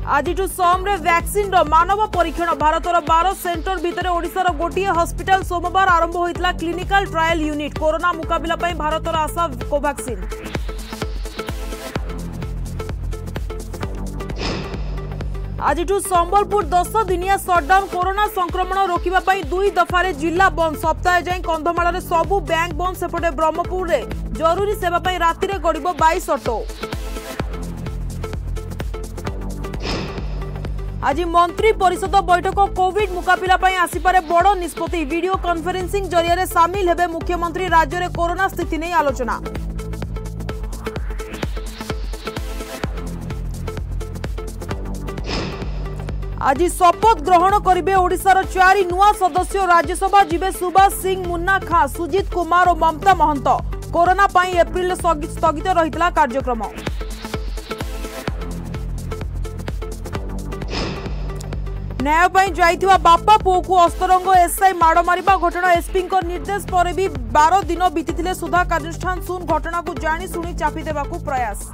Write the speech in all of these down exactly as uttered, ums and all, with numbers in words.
आज समरे वैक्सीन रो मानव परीक्षण भारतर बारह सेंटर भितर ओडिशार गोटे हॉस्पिटल सोमवार आरंभ होइतला क्लिनिकल ट्रायल यूनिट कोरोना मुकाबला पई भारतर आशा कोवैक्सीन। आज संबलपुर दस दिनिया सटडाउन कोरोना संक्रमण रोकवा पई दुई दफारे जिला बंद सप्ताह जाए कंधमाल सबु बैंक बंद सेपटे ब्रह्मपुर रे जरूरी सेवा पई राति रे गड़िबो बाईस ऑटो। आज मंत्री परिषद बैठक कोविड मुकाबला पई आसीपारे बड़ निष्पत्ति वीडियो कॉन्फ्रेंसिंग जरिया सामिल हेबे मुख्यमंत्री राज्य रे कोरोना स्थिति नहीं आलोचना। आज शपथ ग्रहण करिबे ओडिशार चारि नुआ सदस्य राज्यसभा जीवे सुभाष सिंह मुन्ना खां सुजीत कुमार और ममता महंत कोरोना पई एप्रिल स्थगित रहितला कार्यक्रम। न्याय पई जाइथिबा बापा पुओ को अस्तरंग एसआई माड़ मारिबा घटना एसपी निर्देश पर भी बारह दिन बीती सुधा कार्यानुष्ठान सुन घटना को जानी शुणी चापी देबाकू प्रयास।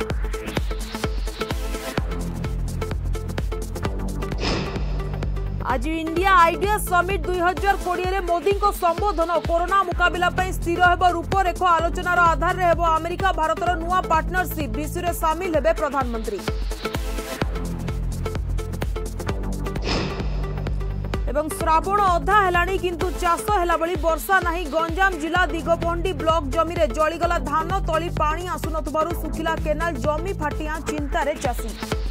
आज इंडिया आइडिया समिट दुई हजार कोड़े मोदी संबोधन कोरोना मुकाबला पई स्थिर हेब रूपरेख आलोचनार आधार रे हेब अमेरिका भारतर नुआ पार्टनरशिप विषय रे सामिल हेबे प्रधानमंत्री। एवं श्रावण अधा हेलानी किंतु चाष हेला बली वर्षा नहीं गंजाम जिला दिगपहंडी ब्लॉक जमी रे जलीगला धान तली पानी आसुनथबारु सुखिला केनाल जमी फाटिया चिंतारे चाषी।